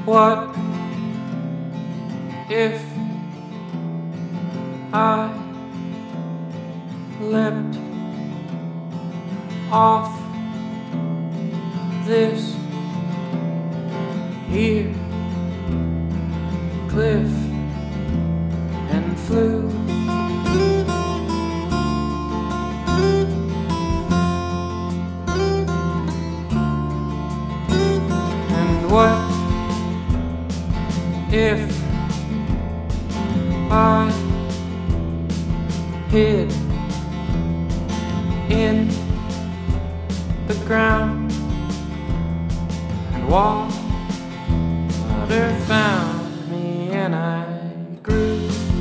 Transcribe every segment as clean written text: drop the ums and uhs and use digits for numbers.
What if I leapt off this here cliff and flew? And what if I hid in the ground and water found me and I grew?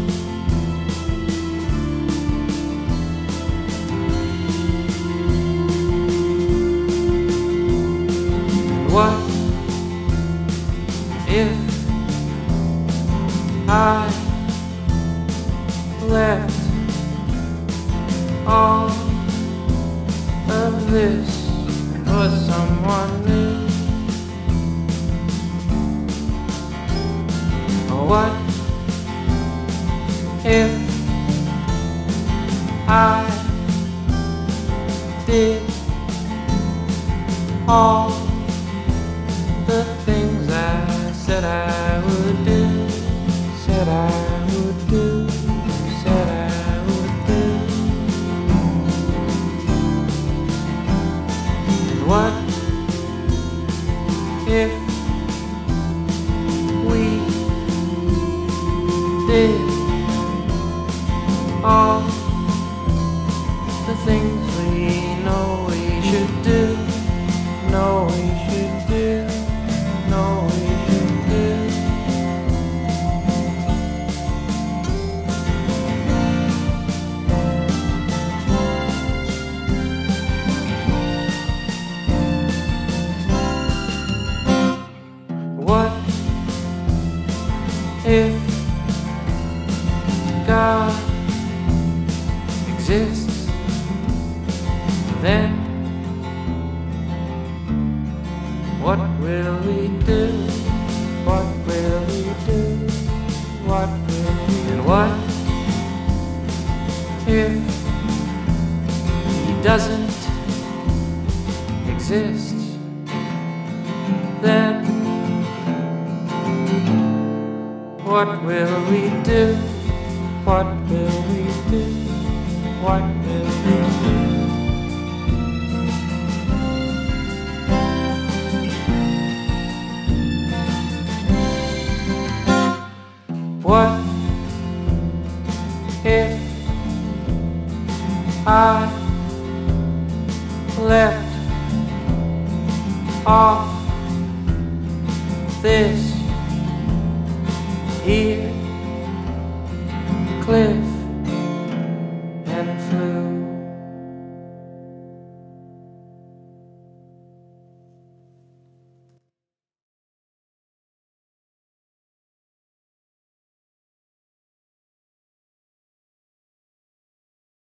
And what if I left all of this for someone new? Or what if I did all the things I said I would do, said I would do, said I would do? And what if we did all the things we know we should do, know we should do, know we should do? What if God exists? Then what will we do? What will we do? What will we do? And what if He doesn't exist? Then what will we do? What will we do? What will we do? What if I left off this here cliff